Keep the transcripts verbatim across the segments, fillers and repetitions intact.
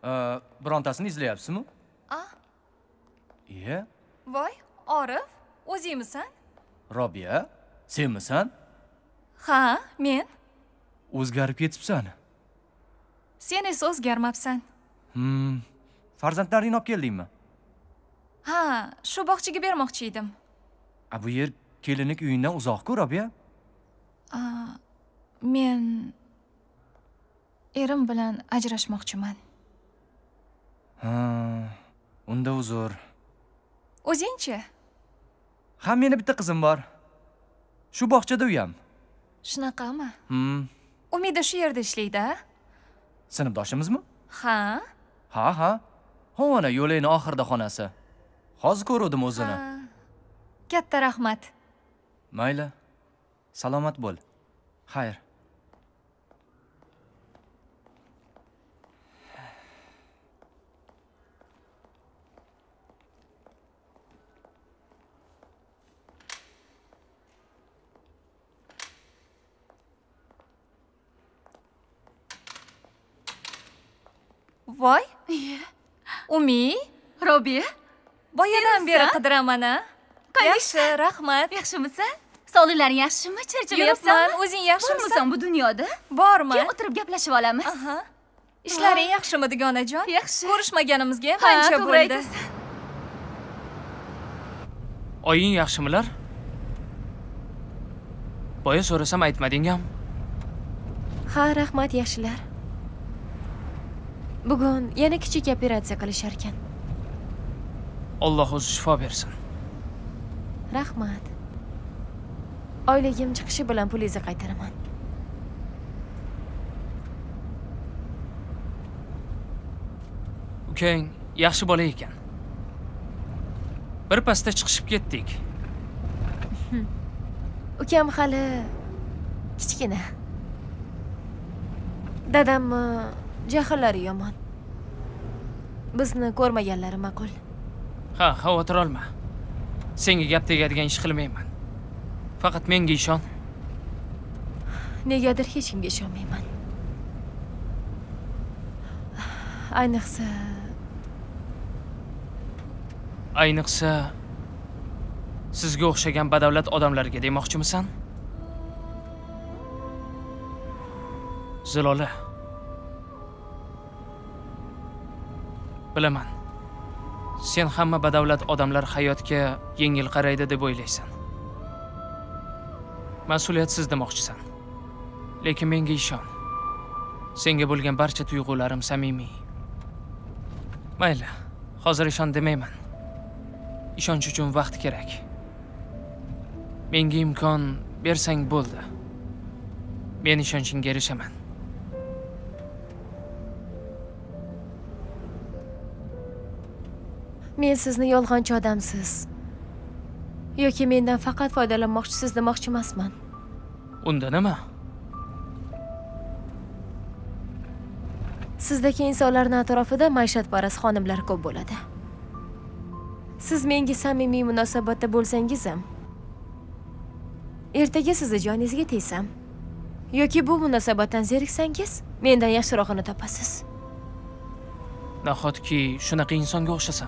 Birontasini izlayapsizmi? Ah, Iye. voy, Orif, o'zingmisan? Robiya, senmisan? Ha, men. O'zgarib ketibsan. Sen esa o'zgarmabsan. Hmm. Farzandlaringni olib keldingmi? Ha, shu bog'chaga bermoqchi edim. A bu yer kelinlik uyingdan uzoq-ku, Robiya? Men erim bilan ajrashmoqchiman. Ha, unda uzr. O'zingchi? Ha, meni bitta qizim bor. Shu bog'chada uyam. Shunaqami? Hmm. Umida shu yerda ishlaydi-a? Sinfdoshimizmi? Ha? Ha, ha. Ho, ana yo'lning oxirida xonasi. Hozir ko'rdim o'zini. Katta rahmat. Mayli. Salomat bo'l. Xayr. Voy, Umi, Robiya, boyadan beri qidiraman-a. Yaxshi, rahmat. yaxshimisan? Sog'liqlaring yaxshimi? Charchamayapsanmi? Yuribman, o'zing yaxshimisan? Bormisan bu dunyoda? Borman. Keyin o'tirib gaplashib olamiz. Aha. Ishlaring yaxshimi, dugonajon? Yaxshi. Ko'rishmaganimizga ham Ha, ancha to'g'ri bo'ldi. aytasan. Oying yaxshimilar? Boya so'rasam aytmading-ham. Ha, rahmat, yaxshilar. Bugun yana kichik operatsiya qilishar ekan. Alloh o'zi shifo bersin. Rahmat. Oyligim chiqishi bilan pulingizni qaytaraman. Ukang yaxshi bola ekan. Bir pasda chiqishib ketdik. Ukam hali kichkina. Dadammi jahllari yomon. Bizni ko'rmaganlari ma'qul. Ha, xavotir olma. Senga gap tegadigan ish qilmayman. Faqat menga ishon. Negadir hech kimga ishonmayman. Ayniqsa Ayniqsa sizga o'xshagan badavlat odamlarga demoqchimisan? Zilola. Bilaman. Sen hamma badavlat odamlar hayotga yengil qaraydi deb o'ylaysan. Mas'uliyatsiz demoqchisan. Lekin menga ishon. Senga bo'lgan barcha tuyg'ularim samimiy. Mayli, hozir ishon demayman. Ishonch uchun vaqt kerak. Menga imkon bersang bo'ldi. Men ishonchingga erishaman. men sizni yolg'onchi odamsiz yoki mendan faqat foydalanmoqchisiz demoqchi emasman. Unda nima? Sizdagi insonlarning atrofida maishatparast xonimlar ko'p bo'ladi. Siz menga samimiy munosabatda bo'lsangiz ham, ertaga sizni joningizga tegsam yoki bu munosabatdan zeriksangiz, mendan yaxshirog'ini topasiz. Nahotki shunaqa insonga o'xshasam?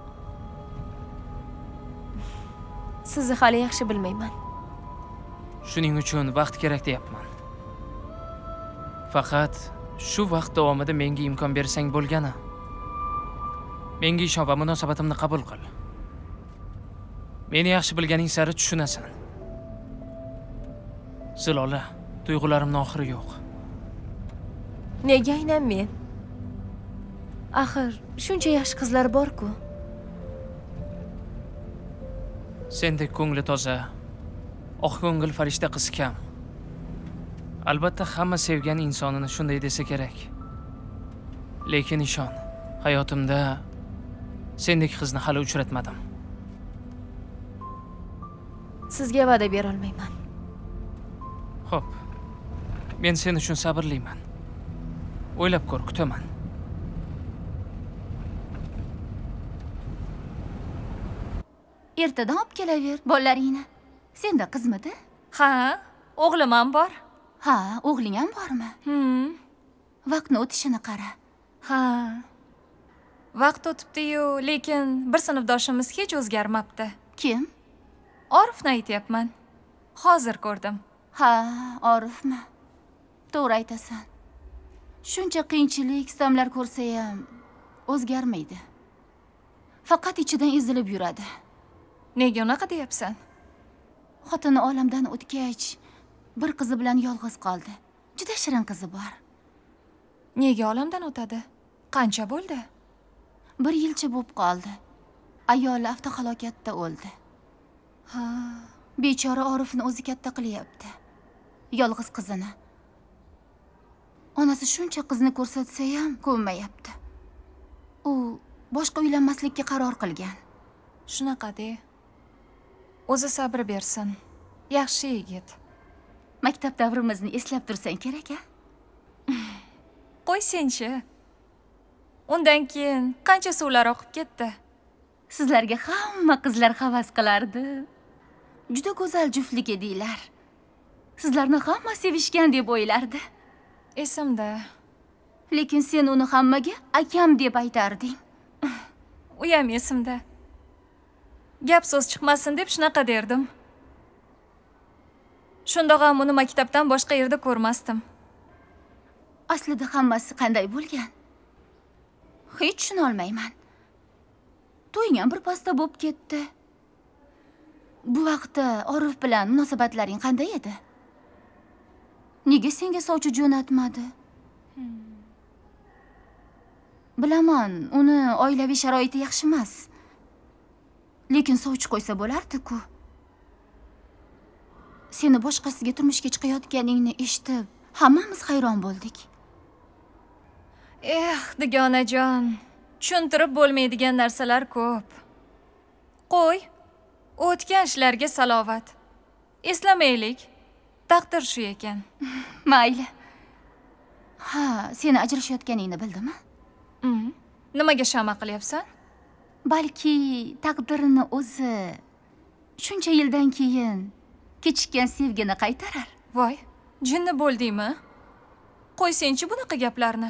Sizni hali yaxshi bilmayman. Shuning uchun vaqt kerak deyapman. Faqat shu vaqt davomida menga imkon bersang bo'lgani. Menga ishon va munosabatimni qabul qil. Meni yaxshi bilganing sari tushunasan. Zilola, tuyg'ularimning oxiri yo'q. Nega aynan men? Axir shuncha yaxshi qizlar bor-ku. Sendek ko'ngli toza, oq ko'ngil farishta qiz kam. Albatta hamma sevgan insonini shunday desa kerak. Lekin ishon, hayotimda sendek qizni hali uchratmadim. Sizga va'da bera olmayman. Xo'p. Men sen uchun sabrliman. O'ylab ko'r, kutaman. Ertadan olib kelaver bolalaringni. Senda qizmidi? Ha, o'g'lim ham bor. Ha, o'g'ling ham bormi? Hmm. Vaqtni o'tishini qara. Ha. Vaqt o'tibdi-yu, lekin bir sinfdoshimiz hech o'zgarmabdi. Kim? Orifni aytyapman. Hozir ko'rdim. Ha, Orifmi? To'g'ri aytasan. Shuncha qiyinchilik, sitamlar ko'rsa ham o'zgarmaydi. Faqat ichidan ezilib yuradi. Nega unaqa deyapsan? Xotini olamdan o'tgach, bir qizi bilan yolg'iz qoldi. Juda shirin qizi bor. Nega olamdan o'tadi? Qancha bo'ldi? Bir yilcha bo'lib qoldi. Ayoli avtohalokatda o'ldi. Ha, Bechora Orifni o'zi katta qilyapti. Yolg'iz qizini. Onasi shuncha qizni ko'rsatsa ham ko'nmayapti. U boshqa uylanmaslikka qaror qilgan. shunaqa-de. O'zi sabr bersin. Yaxshi yigit. Maktab davrimizni eslab tursang kerak-a? Qo'y senchi. Undan keyin qancha suvlar oqib ketdi. Sizlarga hamma qizlar havas qilardi. Juda go'zal juftlik edinglar. Sizlarni hamma sevishgan deb o'ylardi. Esimda. Lekin sen uni hammaga akam deb aytarding. U ham esimda. Gap so'z chiqmasin deb shunaqa derdim. Shundoq ham uni maktabdan boshqa yerda ko'rmasdim. Aslida hammasi qanday bo'lgan? Hech tushuna olmayman. To'ying ham bir pasda bo'lib ketdi. Bu vaqtda Orif bilan munosabatlaring qanday edi? Nega senga sovchi jo'natmadi? Bilaman, uni oilaviy sharoiti yaxshi emas. Lekin sovchi qo'ysa bo'lardi-ku. Seni boshqasiga turmushga chiqayotganingni eshitib, hammamiz hayron bo'ldik. Eh, dugonajon, tushuntirib bo'lmaydigan narsalar ko'p. Qo'y, o'tgan ishlarga salovat. Eslamaylik. Taqdir shu ekan. Mayli. Ha, seni ajrashayotganingni bildimi? Mm. Nimaga shama qilyapsan? Balki taqdirini o'zi shuncha yildan keyin kechikkan sevgini qaytarar. Voy, jinni bo'ldingmi? Qo'y senchi bunaqa gaplarni.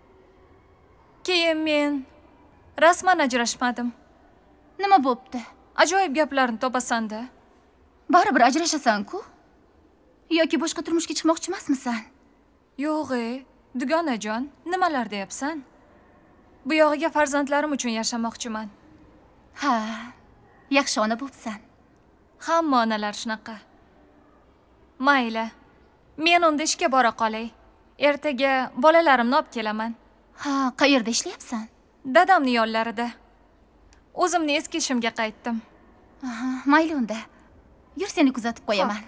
Keyin men rasman ajrashmadim. Nima bo'pti? Ajoyib gaplarni topasan-da. Baribir ajrashasan-ku? Yoki boshqa turmushga chiqmoqchi emasmisan? Yo'q-e, dugonajon, nimalar deyapsan? Bu yog'iga farzandlarim uchun yashamoqchiman. Ha, yaxshi ona bo'psan. Hamma onalar shunaqa. Mayli. Men unda ishga bora qolay. Ertaga bolalarimni olib kelaman. Ha, qayerda ishlayapsan? Dadamning yonlarida. O'zimni eski ishimga qaytdim. Aha, mayli unda. Yur, seni kuzatib qo'yaman.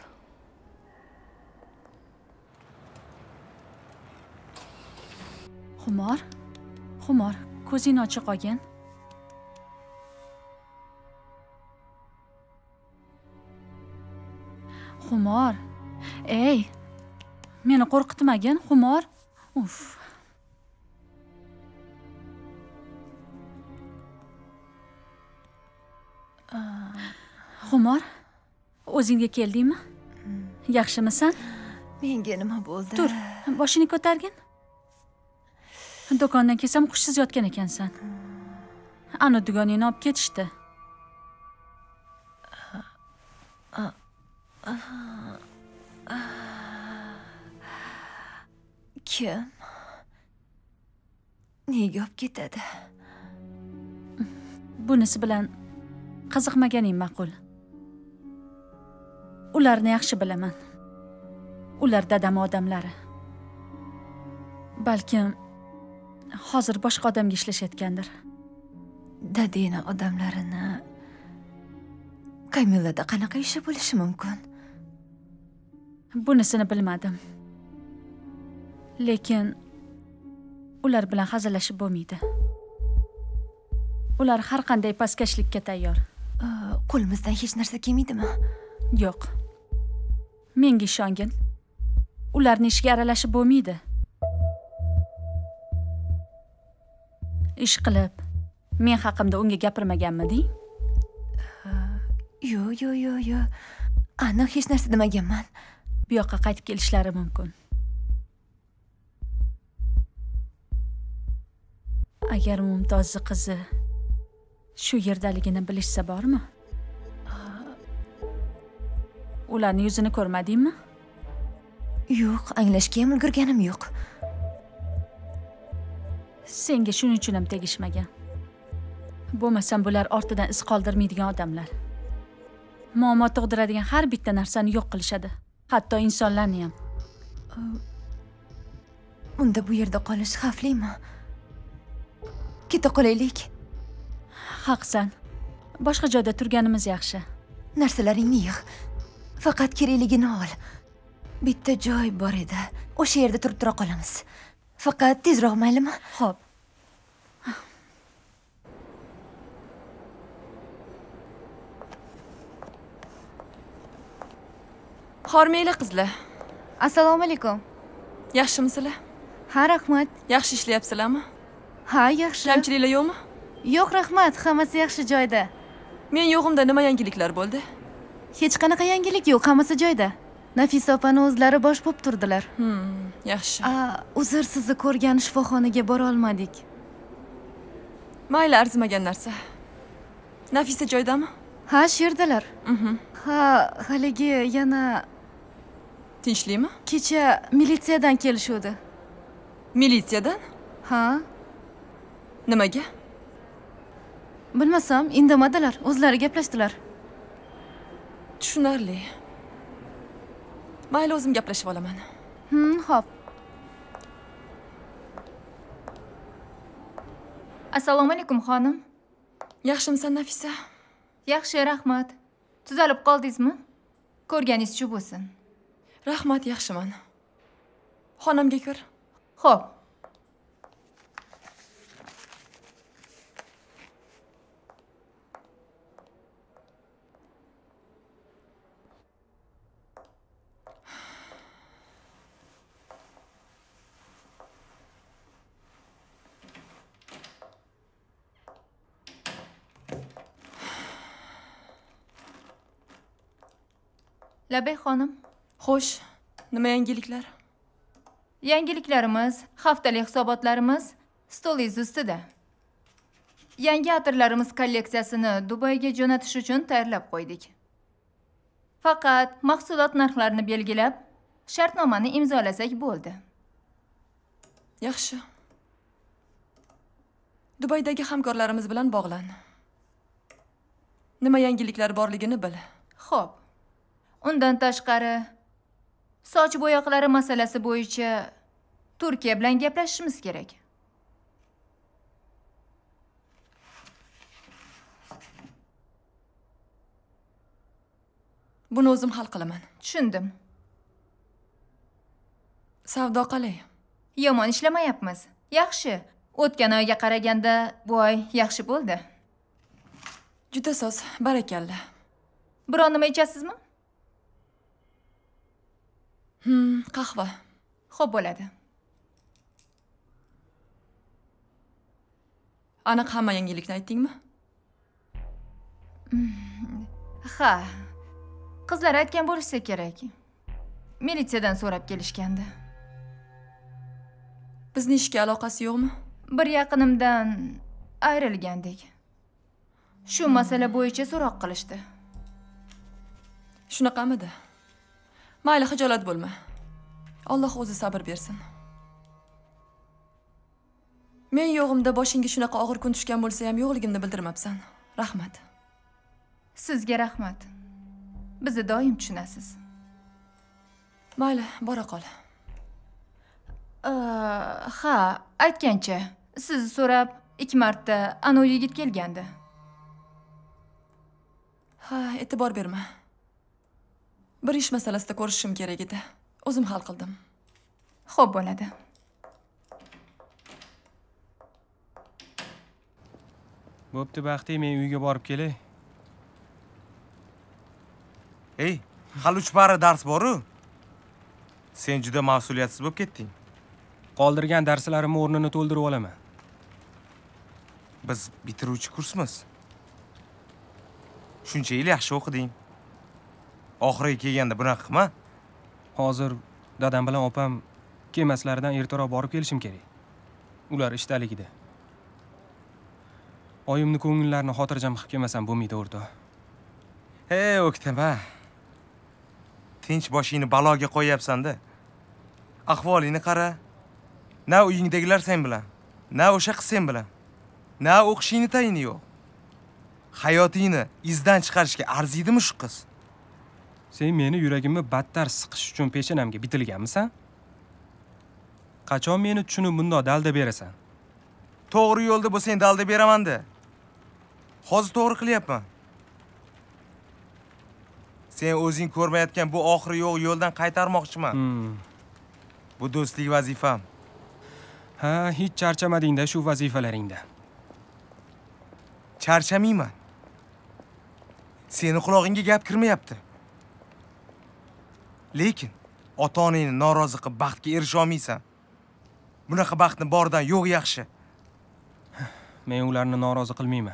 Xumor, Xumor, ko'zingni ochiq olgin. Xumor. Ey, meni qo'rqitmagin, Xumor. Uf. Xumor, o'zingga keldingmi? Yaxshimisan? Menga nima bo'ldi? Tur, boshini ko'targin. Do'kondan kelsam hushsiz yotgan ekansan. Ana dugoningni olib ketishdi. Kim? Nega olib ketadi? Bunisi bilan qiziqmaganing ma'qul. Ularni yaxshi bilaman. Ular dadam odamlari. Balkim hozir boshqa odamga ishlashayotgandir. Dadina odamlarini Kamilada qanaqa ishi bo'lishi mumkin? Bunisini bilmadim. Lekin ular bilan hazillashib bo'lmaydi. Ular har qanday pastkashlikka tayyor. Qo'limizdan hech narsa kelmaydimi? Yo'q. Menga ishongin. Ularning ishiga aralashib bo'lmaydi. Ish qilib, men haqimda unga gapirmaganmiding? Yo'q, yo'q, yo'q, yo'q. Aniq hech narsa demaganman. Bu yoqqa qaytib kelishlari mumkin. Agar Mumtozni qizi shu yerdaligini bilishsa bormi? Ularning yuzini ko'rmadingmi? Yo'q, anglashga ham ulgurganim yo'q. Senga shuning uchun ham tegishmagan. Bo'lmasam bular ortidan iz qoldirmaydigan odamlar. Muammo tug'diradigan har bitta narsani yo'q qilishadi. Hatto insonlarni ham. Unda bu yerda qolish xavflimi? Keta qolaylik. Haqsan. Boshqa joyda turganimiz yaxshi. Narsalaringni yig'. Faqat kerakligini ol. Bitta joy bor edi. O'sha yerda turib tura qolamiz. Faqat tezroq maylimi? Xo'p. Hormanglar qizlar. Assalomu alaykum. Yaxshimisizlar? Ha, rahmat. Yaxshi ishlayapsizlarmi? Ha, yaxshi. Kamchiliklar yo'qmi? Yo'q, rahmat. Hammasi yaxshi joyda. Men yo'g'imda nima yangiliklar bo'ldi? Hech qanaqa yangilik yo'q, hammasi joyda. Nafisa opani o'zlari bosh bo'lib turdilar. Hmm, yaxshi. A, uzr, sizni ko'rgan shifoxonaga bora olmadik. Mayli, arzimagan narsa. Nafisa joydami? Ha, shu yerdalar. Mhm. Ha, haligi yana Tinchlikmi? kecha militsiyadan kelishuvdi. Militsiyadan? Ha, Nimaga? bilmasam, indamadilar, o'zlari gaplashdilar. Tushunarli. Mayli, o'zim gaplashib olaman. Hmm, xo'p. Assalomu alaykum xonim. Yaxshimisan, Nafisa? Yaxshi, rahmat. Tuzalib qoldingizmi? Ko'rganingiz shu bo'lsin. Rahmat, yaxshiman. Xonamga ko'r. Xo'p. Labay xonim. Xo'sh, nima yangiliklar? Yangiliklarimiz, haftalik hisobotlarimiz stolingiz ustida. Yangi atirlarimiz kolleksiyasini Dubayga jo'natish uchun tayyorlab qo'ydik. Faqat mahsulot narxlarini belgilab, shartnomani imzolasak bo'ldi. Yaxshi. Dubaydagi hamkorlarimiz bilan bog'lan. Nima yangiliklar borligini bil. Xo'p. Undan tashqari soch bo'yoqlari masalasi bo'yicha Turkiya bilan gaplashishimiz kerak. Buni o'zim hal qilaman. Tushundim. Savdo qalay? Yomon ishlamayapmiz. Yaxshi. O'tgan oyga qaraganda bu oy yaxshi bo'ldi. Juda soz, barakalla. Biron nima ichasizmi? Hmm, qahva. Xo'p bo'ladi. Aniq hamma yangilikni aytdingmi? Ha. Qizlar aytgan bo'lsa kerak. Militsiyadan so'rab kelishgandi. Bizning ishga aloqasi yo'qmi? Bir yaqinimdan ayrilgandik. Shu masala bo'yicha so'roq qilishdi. Shunaqamidi? Mayli, xijolat bo'lma. Alloh o'zi sabr bersin. Men yo'g'imda boshingga shunaqa og'ir kun tushgan bo'lsa ham yo'qligimni bildirmabsan. Rahmat. Sizga rahmat. Bizni doim tushunasiz. Mayli, bora qol. Ha, aytgancha, sizni so'rab ikki marta anu yigit kelgandi. Ha, e'tibor berma. Bir ish masalasida ko'rishim kerak edi. O'zim hal qildim. Xo'p bo'ladi. Bo'pti, Baxti, men uyga borib kelay. Ey, hali uch bari dars bor-ku. Sen juda mas'uliyatsiz bo'lib ketding. Qoldirgan darslarimni o'rnini to'ldirib olaman. Biz bitiruvchi kursmiz. Shuncha yil yaxshi o'qiding. Oxiriga kelganda bunaqa qilma. Hozir dadam bilan opam kemaslaridan ertaroq borib kelishim kerak. Ular ishdaligida. oyimni ko'ngillarini xotirjam qilib kelmasam bo'lmaydi o'rtoq. Hey, O'ktam-a. Tinch boshingni baloga qo'yapsan-da. Ahvolingni qara. Na uyingdagilar sen bilan, na o'sha qiz sen bilan, na o'qishingni tayini yo'q. Hayotingni izdan chiqarishga arziydimi shu qiz? Sen meni yuragimni battar siqish uchun peshanamga bitilganmisan? Qachon meni tushunib bundoq dalda berasan? To'g'ri yo'lda bo'lsang dalda beraman-da. Hozir to'g'ri qilyapman. Sen o'zing ko'rmayotgan bu oxiri yo'q yo'ldan qaytarmoqchiman. Hmm. Bu do'stlik vazifam. Ha, hech charchamading-da shu vazifalaringda. Charchamayman. Seni qulog'ingga gap kirmayapti. Lekin ota-onangni norozi qilib baxtga erisha olmaysan. Bunaqa baxtni bordan yo'q yaxshi. Men ularni norozi qilmayman.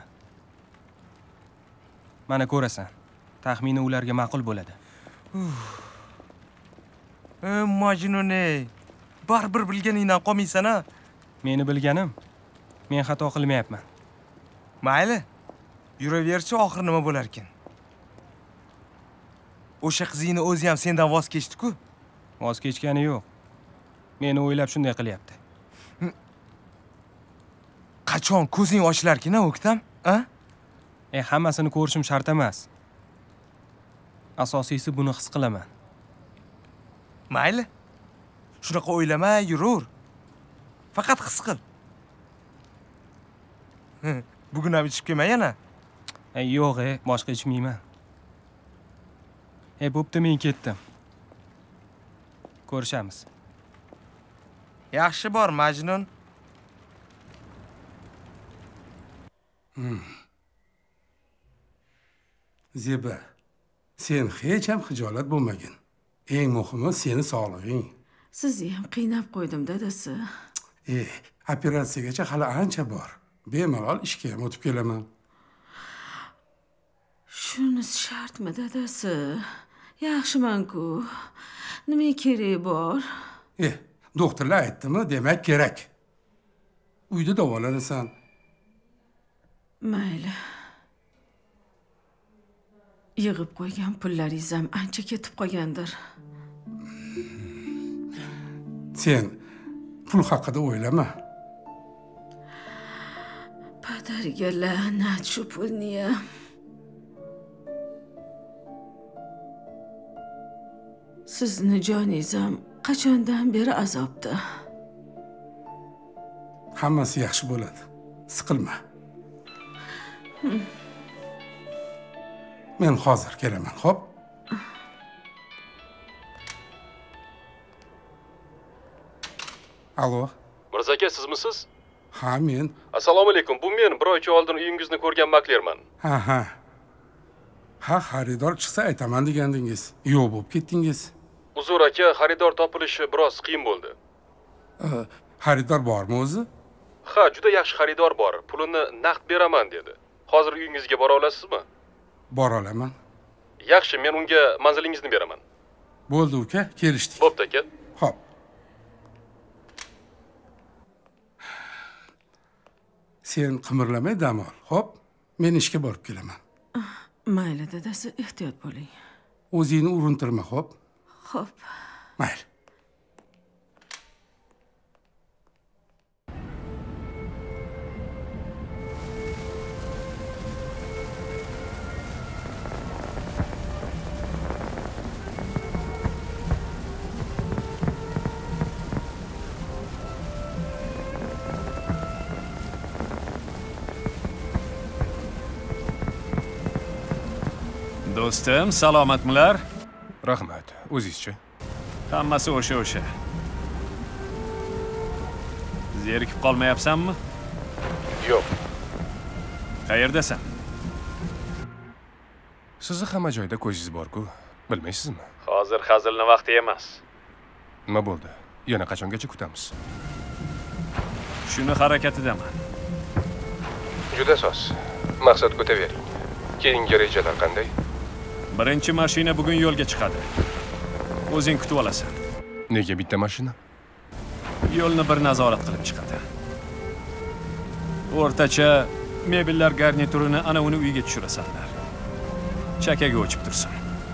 Mana ko'rasan, taxmini ularga ma'qul bo'ladi. Ey Majnun-ey, baribir bilganingdan qolmaysan-a? Meni bilganim, men xato qilmayapman. Mayli. Yuraverchi, oxir nima bo'lar ekan? O'sha qizingni o'zi ham sendan voz kechdi-ku. Voz kechgani yo'q. Meni o'ylab shunday qilyapti. Qachon ko'zing ochilarkin-a, O'ktam? A? E, hammasini ko'rishim shart emas. Asosiysi buni his qilaman. Mayli. Shunaqa o'ylamay yuraver. Faqat his qil. Bugun ham ichib kelma yana. E, yo'q, e, boshqa ichmayman. E, bo'pti, men ketdim. Ko'rishamiz. Yaxshi bor, Majnun. Hmm. Zeba, sen hech ham xijolat bo'lmagin. Eng muhimi seni sog'lig'ing. Sizni ham qiynab qo'ydim, dadasi. E, operatsiyagacha hali ancha bor. Bemalol ishga ham o'tib kelaman. Shunisi shartmi, dadasi? Yaxshiman-ku. Nima kerak bor? E, doktorlar aytdimi, demak kerak. Uyda davolanasan. Mayli. Yig'ib qo'ygan pullaringiz ham ancha ketib qolgandir. Sen pul haqida o'ylama. Padariga la'nat shu pulni ham. Sizni joningiz ham qachondan beri azobda. Hammasi yaxshi bo'ladi. Siqilma. Men hozir kelaman, xo'p? Alo. Mirza aka, sizmisiz? Ha, men. Assalomu alaykum. Bu men bir oycha oldin uyingizni ko'rgan maklerman. Ha, ha. Ha, xaridor chiqsa aytaman degandingiz. Yo'q bo'lib ketdingiz. Uzr aka, xaridor topilishi biroz qiyin bo'ldi. Xaridor bormi o'zi? Ha, juda yaxshi xaridor bor. Pulini naqd beraman dedi. Hozir uyingizga bora olasizmi? Bora olaman. Yaxshi, men unga manzilingizni beraman. Bo'ldi, uka, kelishdik. Bo'pti aka. Xo'p. Sen qimirlamay dam ol, xo'p? Men ishga borib kelaman. Mayli, dadasi, ehtiyot bo'ling. O'zingni urintirma, xo'p? Xo'p. Mayli. Do'stim, salomatmilar? Rahmat. O'zingizchi? Hammasi o'sha-o'sha. Zerikib qolmayapsanmi? Yo'q. Qayerdasan? Sizni hamma joyda ko'zingiz bor-ku, bilmaysizmi? Hozir hazilni vaqti emas. Nima bo'ldi? Yana qachongacha kutamiz? Shuni harakatidaman. Juda soz. Maqsad ko'tavering. Keyingi rejalar qanday? Birinchi mashina bugun yo'lga chiqadi. O'zing kutib olasan. Nega bitta mashina? Yo'lni bir nazorat qilib chiqadi. O'rtacha mebellar garniturini ana uni uyga tushirasanlar. Chakaga o'chib tursin.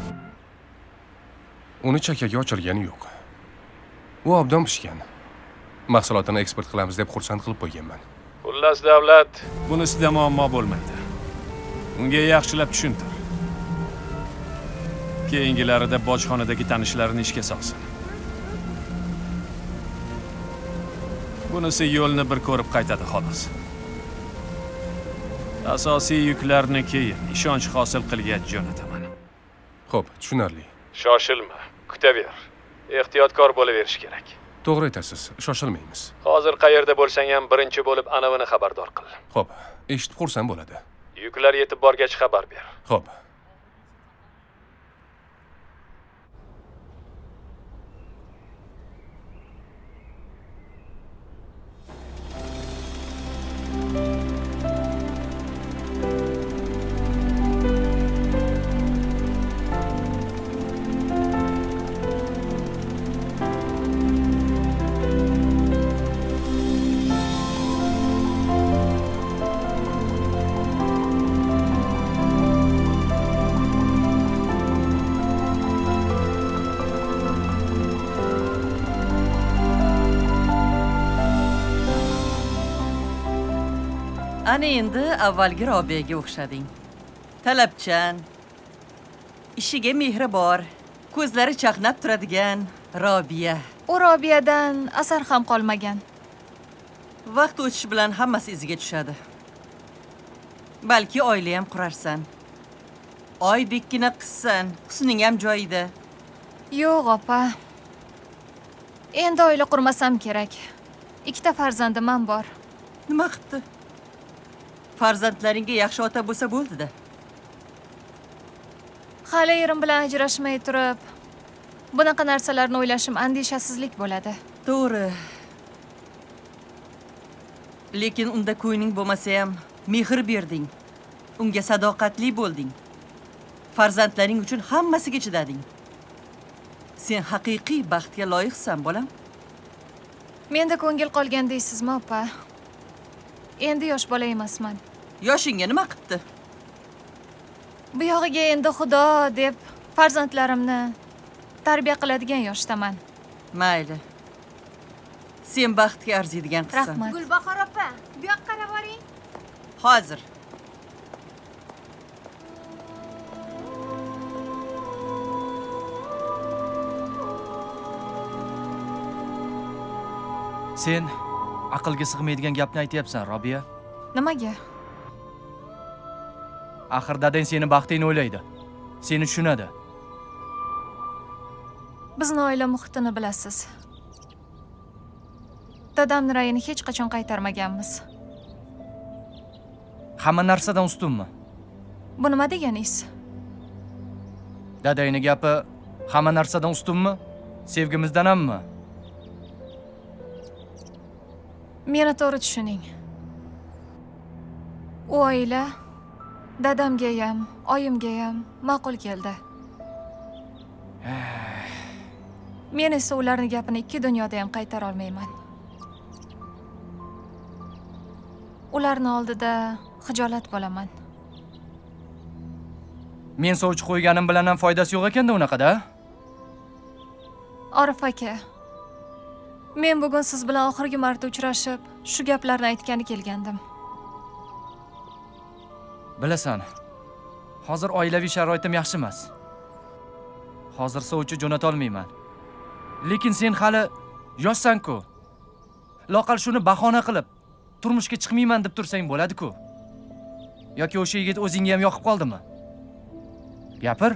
Uni chakaga ochilgani yo'q. U obdon pishgan. Mahsulotini eksport qilamiz deb xursand qilib qo'yganman. Xullas davlat, bunisida muammo bo'lmaydi. Unga yaxshilab tushuntir. Keyingilarida bojxonadagi tanishlarini ishga solsin. Bunisi yo'lni bir ko'rib qaytadi xolos. Asosiy yuklarni keyin ishonch hosil qilgach jo'nataman. Xo'p, tushunarli. Shoshilma, kutaver. Ehtiyotkor bo'laverish kerak. To'g'ri aytasiz, shoshilmaymiz. Hozir qayerda bo'lsang ham birinchi bo'lib anavini xabardor qil. Xo'p, eshitib xursand bo'ladi. Yuklar yetib borgach xabar ber. Xo'p. Ana endi avvalgi Robiyaga o'xshading. Talabchan, ishiga mehri bor, ko'zlari chaqnab turadigan Robiya. U Robiyadan asar ham qolmagan. Vaqt o'tishi bilan hammasi iziga tushadi. Balki oila ham qurarsan. Oydekkina qizsan, husning ham joyida. Yo'q, opa. Endi oila qurmasam kerak. Ikkita farzandim ham bor. Nima qilibdi? Farzandlaringga yaxshi ota bo'lsa bo'ldi-da. Hali erim bilan ajrashmay turib, bunaqa narsalarni o'ylashim andishasizlik bo'ladi. To'g'ri. Lekin unda ko'ngling bo'lmasa ham mehr berding. Unga sadoqatli bo'lding. Farzandlaring uchun hammasiga chidading. Sen haqiqiy baxtga loyiqsan, bolam. Menda ko'ngil qolgan deysizmi, opa? Endi yosh bola emasman. Yoshingga nima qilibdi? Bu yog'iga endi Xudo deb farzandlarimni tarbiya qiladigan yoshdaman. Mayli. Sen baxtga arziydigan qizsan. Rahmat. Gulbahor opa, bu yoqqa qarab boring. Hozir. Sen aqlga sig'maydigan gapni aytyapsan, Robiya. Nimaga? Axir dadang seni baxtingni o'ylaydi. Seni tushunadi. Bizni oila muhitini bilasiz. Dadamning rayini hech qachon qaytarmaganmiz. Hamma narsadan ustunmi? Bu nima deganingiz? Dadangning gapi hamma narsadan ustunmi? Sevgimizdan hammi? Meni to'g'ri tushuning. U oila dadamga ham, oyimga ham ma'qul keldi. Men esa ularning gapini ikki dunyoda ham qaytara olmayman. Ularni oldida xijolat bo'laman. Men sovchi qo'yganim bilan ham foydasi yo'q ekanda unaqada. Orif aka, men bugun siz bilan oxirgi marta uchrashib, shu gaplarni aytgani kelgandim. Bilasan, hozir oilaviy sharoitim yaxshi emas. Hozir sovchi jo'nata olmayman. Lekin sen hali yoshsan-ku. Loqal shuni bahona qilib turmushga chiqmayman deb tursang bo'ladi-ku. Yoki o'sha yigit o'zingga ham yoqib qoldimi? Gapir.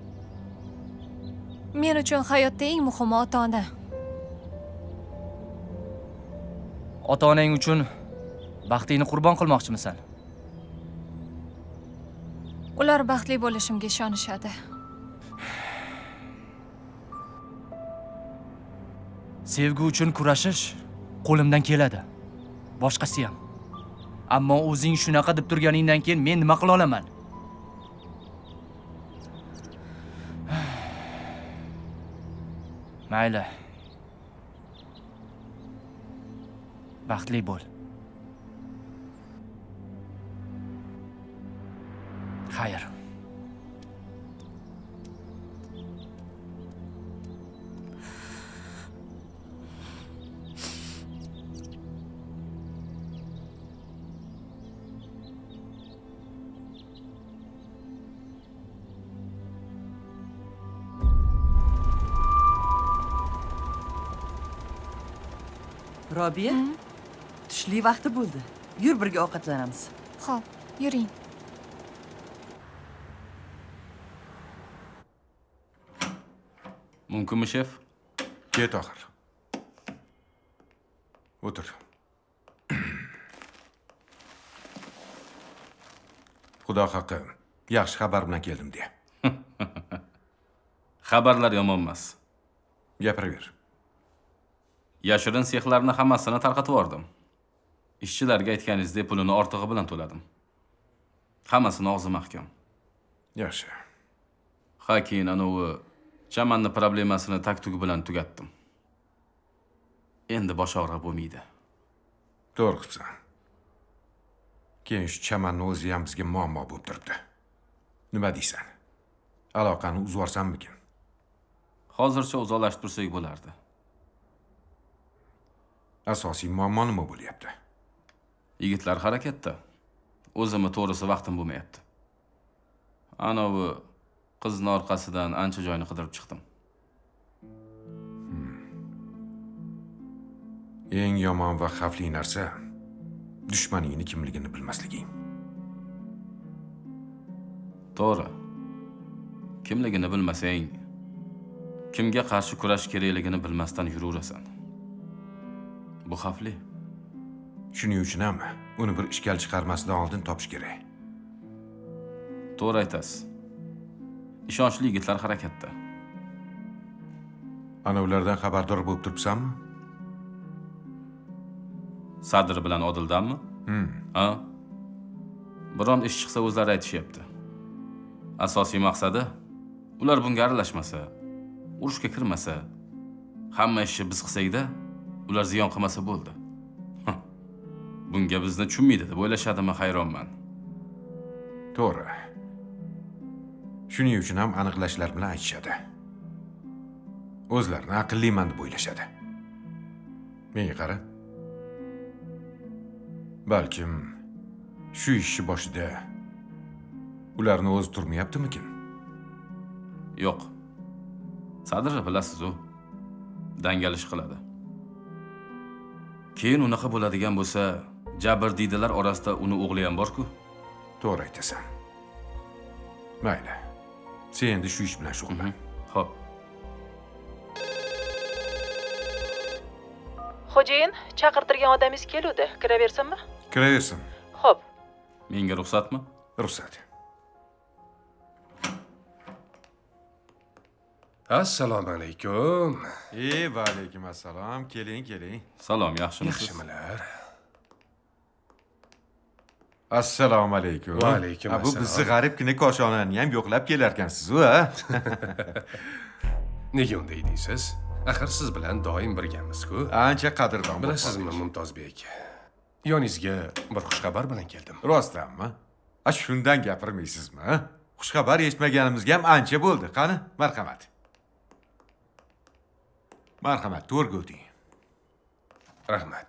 Men uchun hayotda eng muhimi ota-ona. Ota-onang uchun baxtingni qurbon qilmoqchimisan? Ular baxtli bo'lishimga ishonishadi. Sevgi uchun kurashish qo'limdan keladi. Boshqasi ham. Ammo o'zing shunaqa deb turganingdan keyin men nima qila olaman? Mayli. Baxtli bo'l. Xayr. Robiya, tushlik vaqti bo'ldi. Yur birga ovqatlanamiz. Xo'p, yuring. Mumkinmi, shef? Ket oxir. O'tir. Xudo haqqi, yaxshi xabar bilan keldim deya. Xabarlar yomon emas. Gapiraver. Yashirin sexlarni hammasini tarqatib yubordim. Ishchilarga aytganingizdek pulini ortig'i bilan to'ladim. Hammasini og'zi mahkam. Yaxshi. Ha, keyin anovi chamanni problemasini taktugi bilan tugatdim. Endi bosh og'riq bo'lmaydi. To'g'ri qilibsan. Keyin shu chamanni o'zi ham bizga muammo bo'lib turibdi. Nima deysan? Aloqani uzib yuborsammikin? Hozircha uzoqlashtirsak bo'lardi. Asosiy muammo nima bo'lyapti? Yigitlar harakatda. O'zimni to'g'risi vaqtim bo'lmayapti. Anovi qizni orqasidan ancha joyni qidirib chiqdim. Hmm. Eng yomon va xavfli narsa dushmaningni kimligini bilmasliging. To'g'ri. Kimligini bilmasang, kimga qarshi kurash kerakligini bilmasdan yuraverasan. Bu xavfli. Shuning uchun ham uni bir ishkal chiqarmasidan oldin topish kerak. To'g'ri aytasiz. Ishonchli yigitlar harakatda. Ana ulardan xabardor bo'lib turibsanmi? Sadr bilan Odildanmi? Hmm. Ha? Biron ish chiqsa o'zlari aytishyapti. Asosiy maqsadi ular bunga aralashmasa, urushga kirmasa, hamma ishni biz qilsak-da, ular ziyon qilmasa bo'ldi. Bunga bizni tushunmaydi deb o'ylashadimi, hayronman. To'g'ri. Shuning uchun ham aniqlashlar bilan aytishadi. O'zlarini aqlliman deb o'ylashadi. Menga qara. Balkim shu ishni boshida ularni o'zi turmayaptimikin? Yo'q. Sadr bilasiz-ku, dangalish qiladi. Keyin unaqa bo'ladigan bo'lsa, jabrdiydalar orasida uni o'g'li ham bor-ku. To'g'ri aytasan. Mayli. Sen endi shu ish bilan shug'ullan. Xo'p. Xo'jayin, chaqirtirgan odamingiz keluvdi. Kiraversinmi? Kiraversin. Xo'p. Menga ruxsatmi? Ruxsat. Assalomu alaykum. Ey, va alaykum assalom. Keling, keling. Salom, yaxshimisiz? Yaxshimilar? Assalomu alaykum. Va alaykum assalom. Bu bizni g'aribgina koshonani ham yo'qlab kelarkansiz-ku, ha? Nega unday deysiz? Axir siz bilan doim birgamiz-ku. Ancha qadrdon bo'lib. Bilasizmi, Mumtozbek? Yoningizga bir xushxabar bilan keldim. Rostdanmi? A shundan gapirmaysizmi? Xushxabar eshitmaganimizga ham ancha bo'ldi. Qani, marhamat. Marhamat, to'rga o'ting. Rahmat.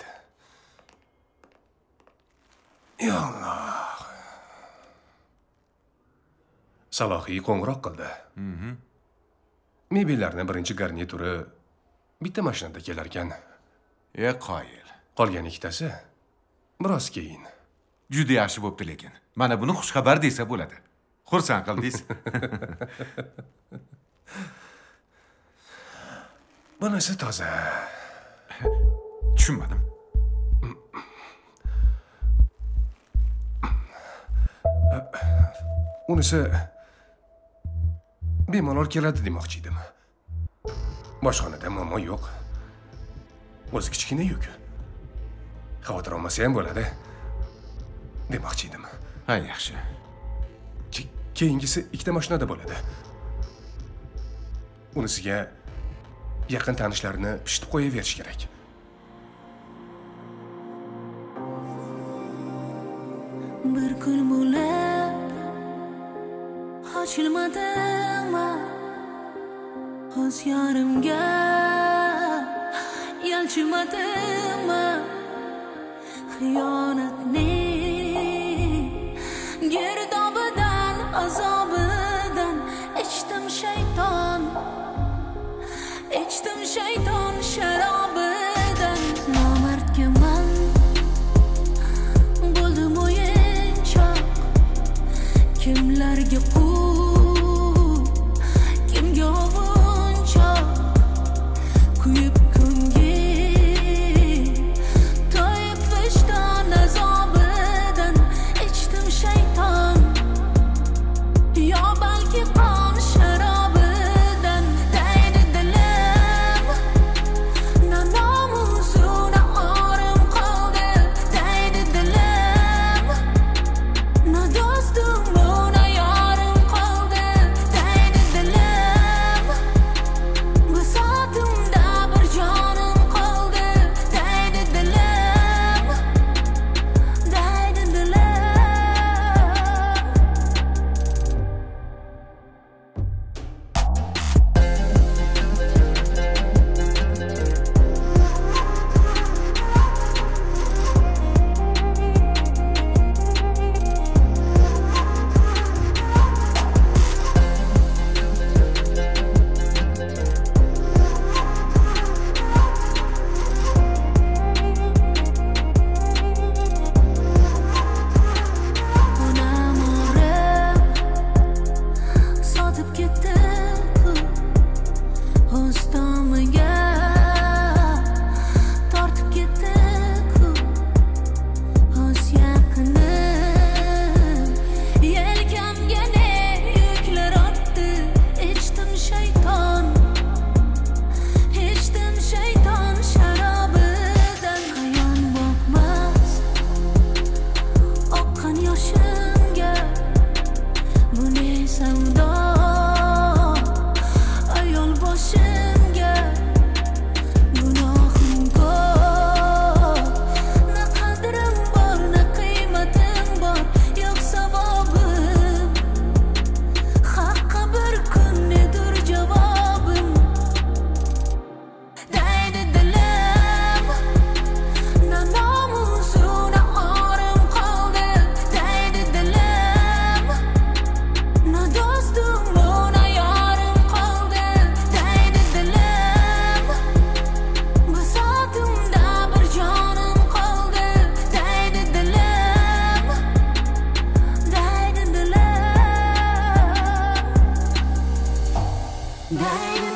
Ya Alloh. Salohiy qo'ng'iroq qildi. Mhm. Mebellarning birinchi garnituri bitta mashinada kelar ekan. E, qoyil. Qolgan ikkitasi biroz keyin. Juda yaxshi bo'pti lekin. Mana buni xushxabar desa bo'ladi. Xursand qildingiz. Bunisi toza. Tushunmadim. Unisi bemalol keladi demoqchi edim. Boshxonada muammo yo'q. O'zi kichkina yuk. Xavotir olmasa ham bo'ladi demoqchi edim. Ha, yaxshi. Keyingisi ikkita mashinada bo'ladi. Unisiga yaqin tanishlarini pishitib qo'yaverish kerak. Bir kun bo'lib ochilmadimi o'z yorimga yalchimadimi xiyonatning girdobidan azobidan ichdim shayton ichdim shayton sharobidan nomardga man bo'ldim o'yinchoq kimlarga qul kimga ovunchoq kuyib ko'ngil to'yib vijdon azobidan ichdim shayton yo balki qon sharobidan daydi dilim na nomusu na orim qoldi daydi dilim na do'stum na yorim qoldi daydi dilim bisotimda bir jonim qoldi daydi dilim daydi dilim sotib ketdi-ku o'z tomiga tortib ketdi-ku o'z yaqinim yelkamga ne yuklar ortdi ichdim shayton ichdim shayton sharobidan hayon boqmas oqqan yoshimga bu ne savdo ayol boshimga gunohim ko'p na qadrim bor na qiymatim bor yo'q savobim haqqa bir kun nedir javobim daydi dilim na nomusu na orim qoldi daydi dilim na do'stum na yorim qoldi daydi dilim bisotimda bir jonim qoldi daydi dilim daydi dilim daydi